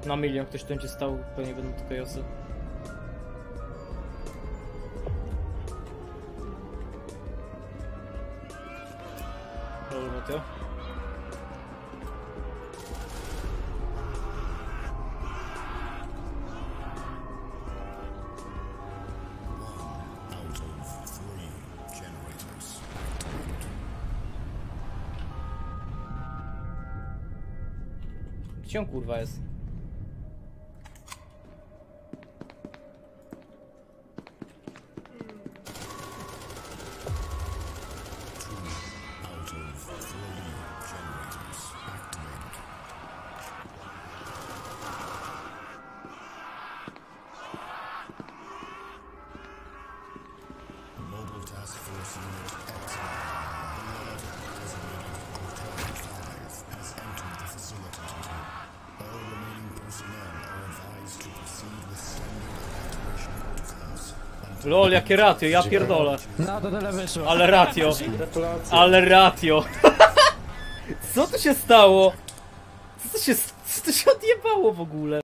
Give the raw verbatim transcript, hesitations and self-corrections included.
Na milion ktoś tu będzie stał, pewnie będą to kajosy. Dobrze, Mateo. Gdzie on kurwa jest? Lol, jakie ratio, ja pierdolę. No to tyle wyszło. Ale ratio. Ale ratio. Co tu się stało? Co tu się, co tu się odjebało w ogóle?